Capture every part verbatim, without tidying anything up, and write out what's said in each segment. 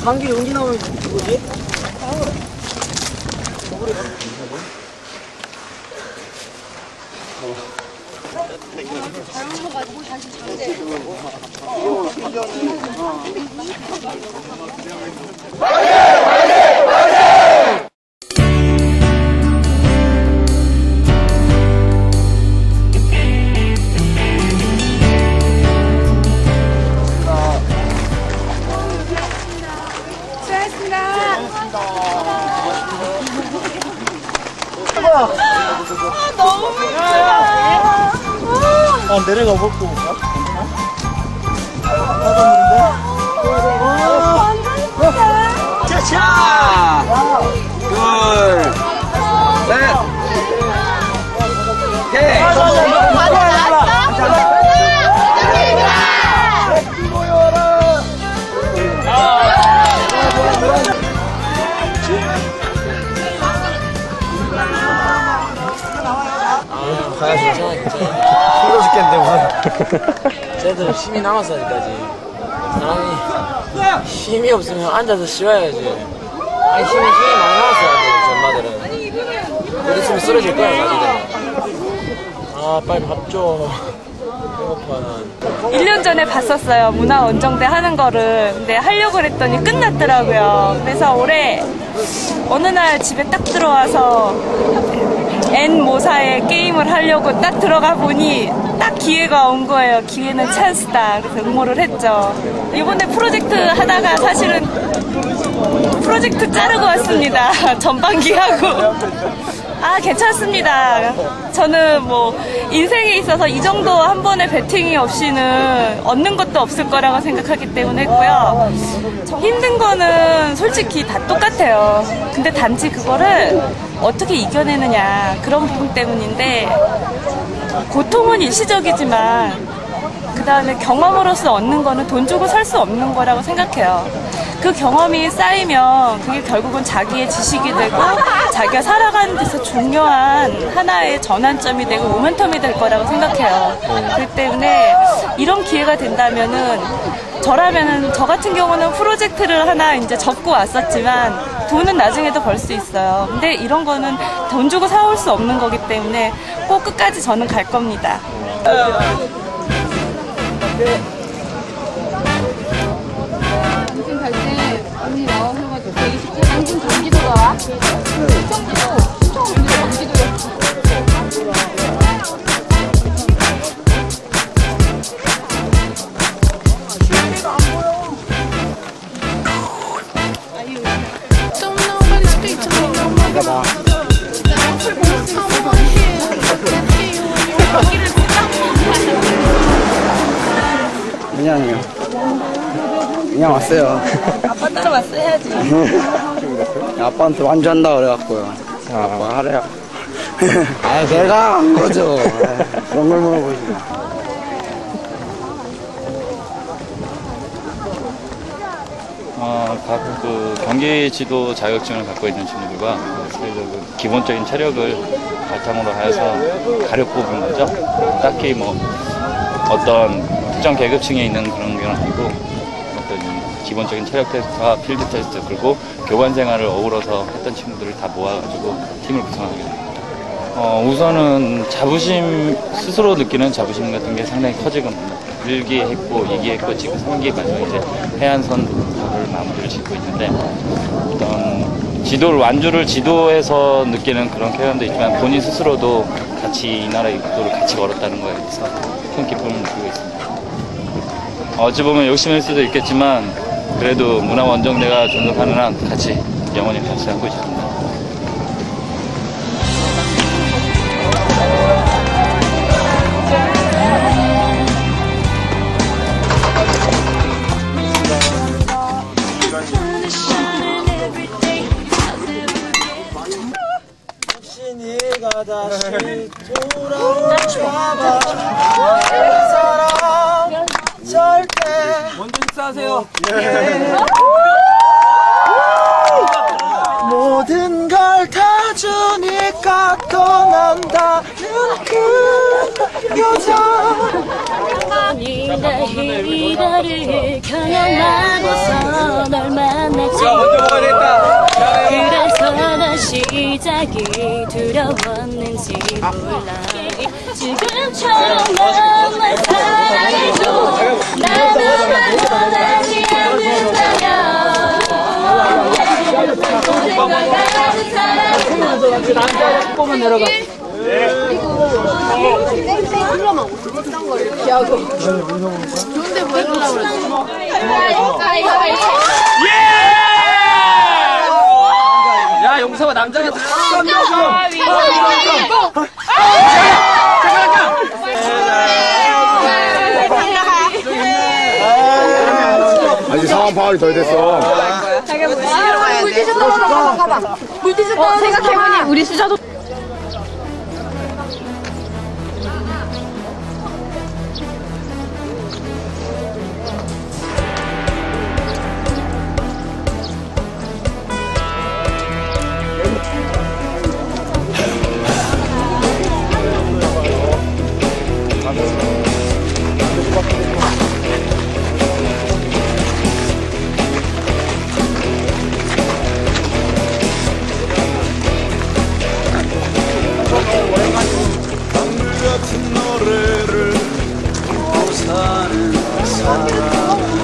감기 연기 나오면 뭐지? 아, 너무 힘들어. 아, 내려가 볼까? 아, 자, 둘, 셋, 오케이. 가야지. 힘들어 죽겠는데, 쟤들은 힘이 남았어, 아직까지. 사람이 힘이 없으면 앉아서 쉬어야지. 아니, 힘이, 힘이 많이 남았어, 전마들은. 곧 있으면 쓰러질 거야, 나중에. 아, 빨리 밥 줘. 배고파, 난. 일 년 전에 봤었어요. 문화원정대 하는 거를. 근데 하려고 했더니 끝났더라고요. 그래서 올해 어느 날 집에 딱 들어와서 N 모사의 게임을 하려고 딱 들어가 보니 딱 기회가 온 거예요. 기회는 찬스다. 그래서 응모를 했죠. 이번에 프로젝트 하다가 사실은 프로젝트 자르고 왔습니다. 전반기하고. 아, 괜찮습니다. 저는 뭐 인생에 있어서 이 정도 한 번의 배팅이 없이는 얻는 것도 없을 거라고 생각하기 때문에 했고요. 힘든 거는 솔직히 다 똑같아요. 근데 단지 그거를 어떻게 이겨내느냐, 그런 부분 때문인데, 고통은 일시적이지만 그 다음에 경험으로서 얻는 거는 돈 주고 살 수 없는 거라고 생각해요. 그 경험이 쌓이면 그게 결국은 자기의 지식이 되고 자기가 살아가는 데서 중요한 하나의 전환점이 되고 모멘텀이 될 거라고 생각해요. 그렇기 때문에 이런 기회가 된다면은, 저라면은, 저 같은 경우는 프로젝트를 하나 이제 접고 왔었지만 돈은 나중에도 벌 수 있어요. 근데 이런 거는 돈 주고 사올 수 없는 거기 때문에 꼭 끝까지 저는 갈 겁니다. 인생 갈 때 언니 나와서가지고 백이십 분 당신 경기도가 충청도 충청도 경기도였어. 안녕하세요. 그냥 왔어요. 아빠 따라왔어야지. 아빠한테 완주한다 그래갖고요. 아빠 하래요. 아, 내가 한 거죠. 그런 걸 물어보지 마. 어, 각 그 경기 지도 자격증을 갖고 있는 친구들과 그 기본적인 체력을 바탕으로 하여서 가려 뽑은 거죠. 딱히 뭐 어떤 특정 계급층에 있는 그런 건 아니고 어떤 기본적인 체력 테스트와 필드 테스트, 그리고 교관 생활을 어우러서 했던 친구들을 다 모아가지고 팀을 구성하게 됩니다. 어, 우선은 자부심, 스스로 느끼는 자부심 같은 게 상당히 커지고 일 기 했고 이 기 했고 지금 삼 기 마지막 이제 해안선을 마무리를 짓고 있는데, 어떤 지도를, 완주를 지도해서 느끼는 그런 쾌감도 있지만 본인 스스로도 같이 이 나라의 국도를 같이 걸었다는 거에 대해서 큰 기쁨을 느끼고 있습니다. 어찌 보면 욕심일 수도 있겠지만 그래도 문화원정대가 존속하는 한 같이 영원히 같이 하고 싶습니다. 네가 다시 돌아와봐. 사랑 절대 먼저 인사하세요. 모든 걸 다 주니까 떠난다는 그 여자. 내 힘 이별을 경험하면서 널 만났지. 그래서 난 시작이 두려웠는지 몰라. 지금처럼 너만 사랑해줘. 나는 원하지 않는다면 생각하는 사람은 남자 뽑으면 내려가. 좋은데 뭐 해보려고 그러지? 야, 용서가 남자가 들어. 아직 상황 파악이 덜 됐어. 물티슈 떨어져. 가봐, 가봐. 물티슈 떨어져. 생각해보니 우리 수자도. 같은 노래를 듣고 사는 사람.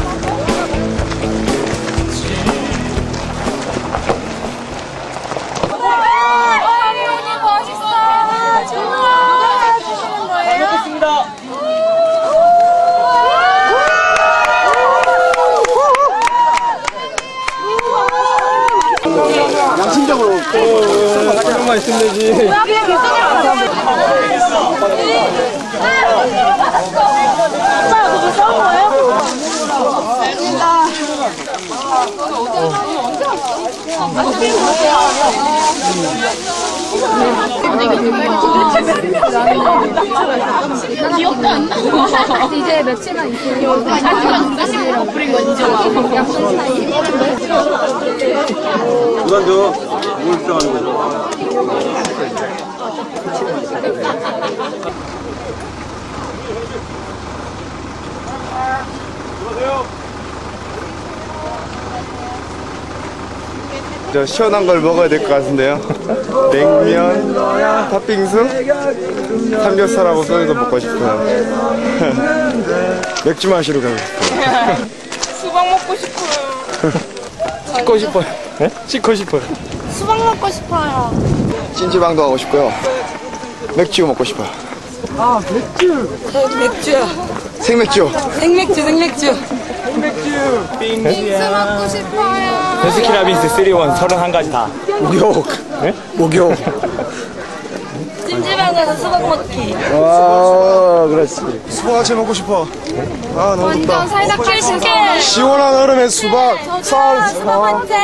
양심적으로 조금만 있으면 되지. 기억도 안 나. 이제 며칠만 있으면 아니면 뿌린 건 이제 와. 양손 사이. 누가 줘? 뭘 주장하는 거죠? 저 시원한 걸 먹어야 될 것 같은데요. 냉면, 팥빙수, 삼겹살하고 소주도 먹고 싶어요. 맥주 마시러 가고 싶어요. 수박 먹고 싶어요. 씻고 싶어요. 네? 씻고 싶어요. 수박 먹고 싶어요. 찜질방도 가고 싶고요. 맥주 먹고 싶어요. 아, 맥주. 맥주야. 생맥주. 생맥주, 생맥주. 빙수 먹고 싶어요. 베스킨라빈스 쓰리원 서른한 가지 다. 목욕. 네? 목욕. 찜질방 가서 수박 먹기. 와, 그렇지. 수박아채 먹고 싶어. 아, 너무 덥다. 완전 사이다 칼 시원한 얼음에 수박. 살. 수박한테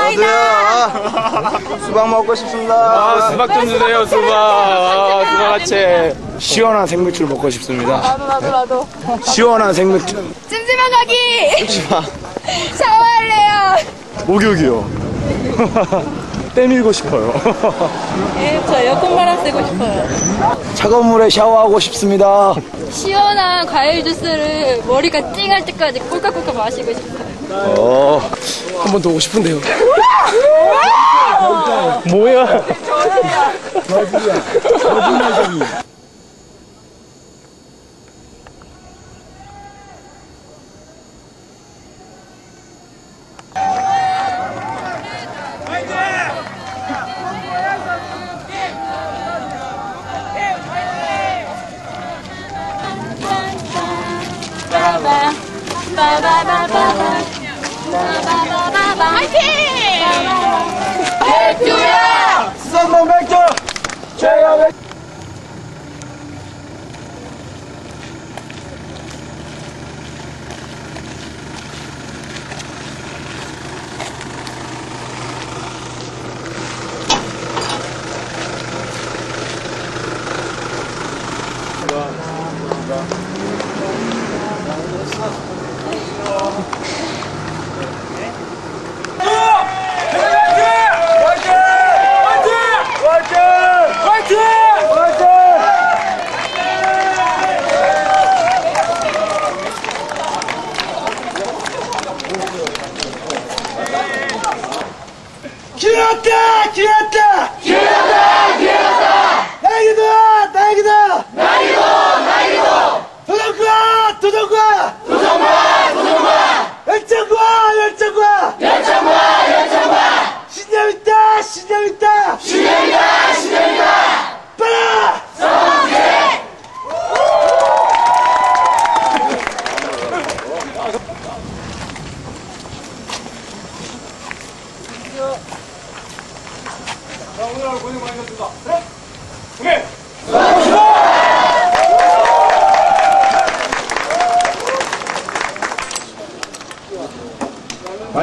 사이다. 수박 먹고 싶습니다. 아, 수박 좀 주세요, 수박. 아, 수박아채. 시원한 생맥주를 먹고 싶습니다. 나도, 나도, 나도. 시원한 생맥주. 찜질방 가기. 찜질방. 샤워할래요. 목욕이요. 때밀고 싶어요. 예, 저 에어컨바람 쐬고 싶어요. 차가운 물에 샤워하고 싶습니다. 시원한 과일 주스를 머리가 띵할 때까지 꿀꺽꿀꺽 마시고 싶어요. 어, 한 번 더 오고 싶은데요. 뭐야? 화이팅! 맥주야! 썸머 맥주! 제가 맥주!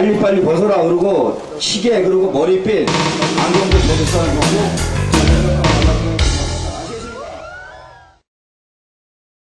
빨리빨리 벗어라 그러고 시계 그러고 머리핀 안경도 벗을 사람 없고